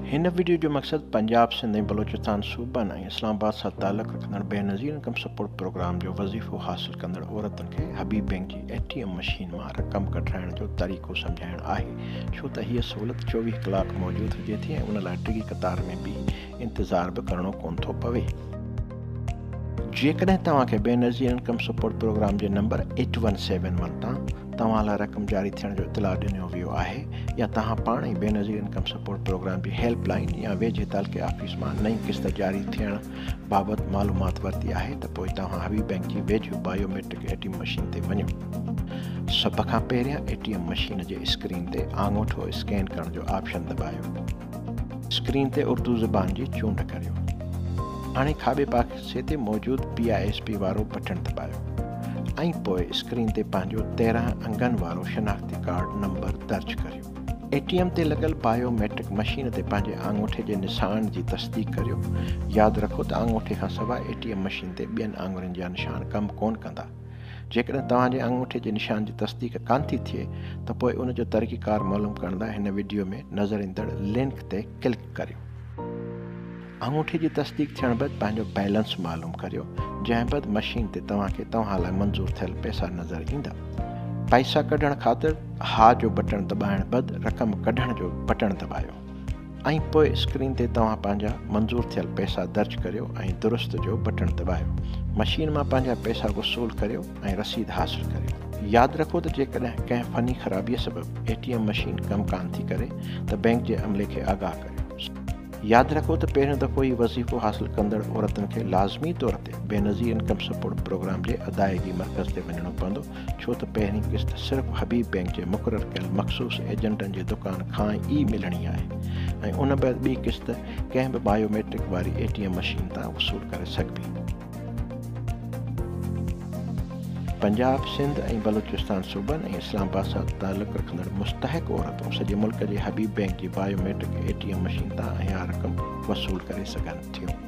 हिन वीडियो जो मकसद पंजाब सिंध ऐं बलोचिस्तान सूबन ऐं इस्लामाबाद सां ताल्लुक़ रखंदड़ बेनज़ीर इनकम सपोर्ट प्रोग्राम जो वज़ीफ़ो हासिल कंदड़ औरतुनि खे हबीब बैंक जी ATM मशीन मां रक़म कढाइण जो तरीक़ो सम्झाइणु आहे, छो त हीअ सहूलियत 24 कलाक मौजूदु हुजे थी ऐं उन लाइ टिगी कतार में बि इंतज़ार बि करणो कोन थो पवे। जेकॾहिं तव्हांखे बेनज़ीर इनकम सपोर्ट प्रोग्राम जे नंबर 8171 तां तव्हां लाइ रक़म जारी थियण जो इतलाह ॾिनो वियो आहे या तव्हां पाण ई बेनज़ीर इनकम सपोर्ट प्रोग्राम जी हेल्पलाइन या वेझे तालुक़े ऑफिस मां नई किस्त जारी थियण बाबति मालूमात वरिती आहे त पोइ तव्हां हबीब बैंक जी वेझो बायोमेट्रिक ATM मशीन ते वञो। सभ खां पहिरियां ATM मशीन जे स्क्रीन ते आङूठो स्कैन करण जो ऑप्शन दॿायो। स्क्रीन ते उर्दू ज़बान जी चूंड करियो। हाणे खाॿे पासे ते मौजूदु PISP वारो बटण दॿायो ऐं पोइ स्क्रीन ते पंहिंजो 13 अंगनि वारो शनाख़्ती कार्ड नंबर दर्ज करियो। ATM ते लॻल बायोमेट्रिक मशीन ते पंहिंजे आङूठे जे निशान जी तस्दीक करियो। यादि रखो त आङूठे खां सवाइ ATM मशीन ते ॿियनि आङुरियुनि जा निशान कमु कोन कंदा। जेकॾहिं तव्हांजे आङूठे जे निशान जी तस्दीक कान थी थिए त पोइ उन जो तरीक़ेकार मालूम करण लाइ हिन वीडियो में नज़र ईंदड़ लिंक ते क्लिक करियो। आङूठे जी तस्दीक थियण बैदि पंहिंजो बैलेंस मालूम करियो, जंहिं बैदि मशीन ते तव्हांखे तव्हां लाइ मंज़ूर थियल पैसा नज़र ईंदा। पैसा कढण ख़ातिर हा जो बटण दॿाइण बैदि रक़म कढण जो बटण दॿायो ऐं पोइ स्क्रीन ते तव्हां पंहिंजा मंज़ूर थियल पैसा दर्ज करियो ऐं दुरुस्त जो बटण दॿायो। मशीन मां पंहिंजा पैसा वसूल करियो ऐं रसीद हासिल करियो। यादि रखो त जेकॾहिं कंहिं फ़नी ख़राबीअ सबबि ATM मशीन कमु कान थी करे त बैंक जे अमले खे आगाह करियो। यादि रखो त पहिरियों दफ़ो ई वज़ीफ़ो हासिल कंदड़ औरतुनि खे लाज़मी तौर ते बेनज़ीर इनकम सपोर्ट प्रोग्राम जे अदायगी मर्कज़ ते वञणो पवंदो, छो त पहिरीं किस्त सिर्फ़ु हबीब बैंक जे मुक़ररु कयल मख़सूस एजेंटनि जे दुकान खां ई मिलणी आहे ऐं उन बैदि ॿी किस्त कंहिं बि बायोमेट्रिक वारी ATM मशीन तां वसूल करे सघिबी। पंजाब सिंध ऐं बलोचिस्तान सूबनि ऐं इस्लामाबाद सां ताल्लुक़ रखंदड़ मुस्तहिक़ औरतूं सॼे मुल्क जे हबीब बैंक जी बायोमेट्रिक ATM मशीन तां इहा रक़म वसूल करे सघनि थियूं।